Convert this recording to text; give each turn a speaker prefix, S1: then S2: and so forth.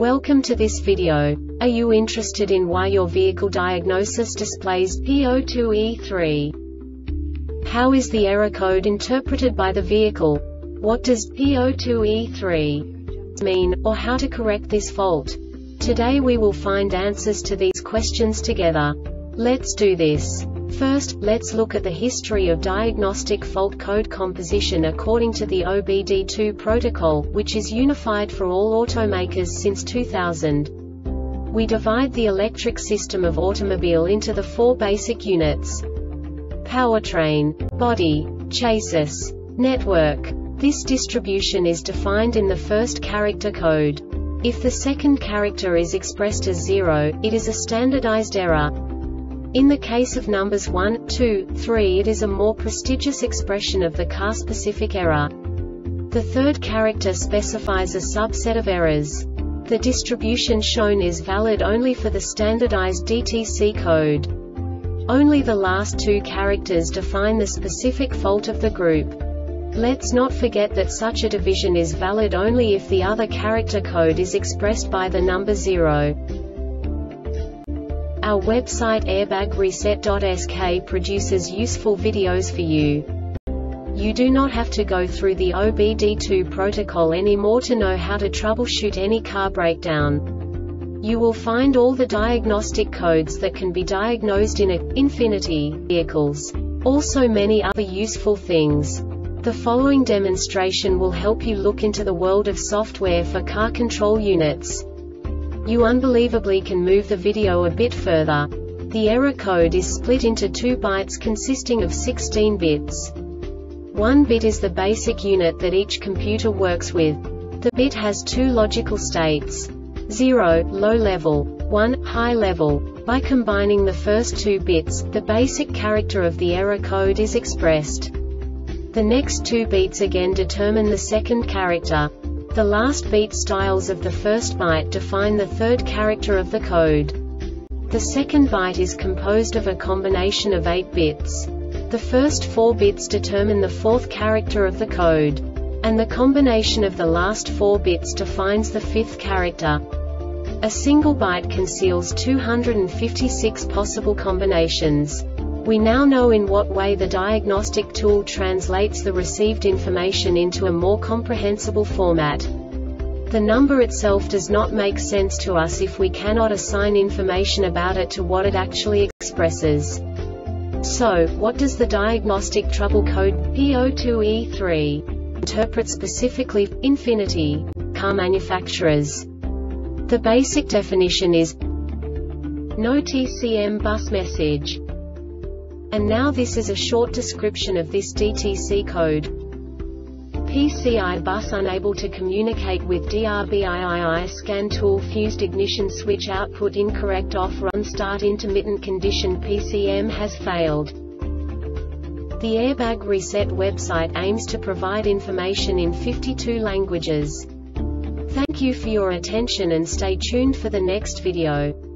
S1: Welcome to this video. Are you interested in why your vehicle diagnosis displays P02E3? How is the error code interpreted by the vehicle? What does P02E3 mean, or how to correct this fault? Today we will find answers to these questions together. Let's do this. First, let's look at the history of diagnostic fault code composition according to the OBD2 protocol, which is unified for all automakers since 2000. We divide the electric system of automobile into the four basic units: powertrain, body, chassis, network. This distribution is defined in the first character code. If the second character is expressed as 0, it is a standardized error. In the case of numbers 1, 2, 3, it is a more prestigious expression of the car-specific error. The third character specifies a subset of errors. The distribution shown is valid only for the standardized DTC code. Only the last two characters define the specific fault of the group. Let's not forget that such a division is valid only if the other character code is expressed by the number 0. Our website airbagreset.sk produces useful videos for you. You do not have to go through the OBD2 protocol anymore to know how to troubleshoot any car breakdown. You will find all the diagnostic codes that can be diagnosed in Infiniti vehicles. Also many other useful things. The following demonstration will help you look into the world of software for car control units. You unbelievably can move the video a bit further. The error code is split into 2 bytes consisting of 16 bits. 1 bit is the basic unit that each computer works with. The bit has 2 logical states: 0, low level, 1, high level. By combining the first 2 bits, the basic character of the error code is expressed. The next 2 beats again determine the second character. The last beat styles of the first byte define the third character of the code. The second byte is composed of a combination of 8 bits. The first 4 bits determine the fourth character of the code. And the combination of the last 4 bits defines the fifth character. A single byte conceals 256 possible combinations. We now know in what way the diagnostic tool translates the received information into a more comprehensible format. The number itself does not make sense to us if we cannot assign information about it to what it actually expresses. So, what does the diagnostic trouble code P02E3 interpret specifically for Infiniti car manufacturers? The basic definition is no TCM bus message. And now this is a short description of this DTC code. PCI bus unable to communicate with DRBIII scan tool fused ignition switch output incorrect off run start intermittent condition PCM has failed. The Airbag Reset website aims to provide information in 52 languages. Thank you for your attention and stay tuned for the next video.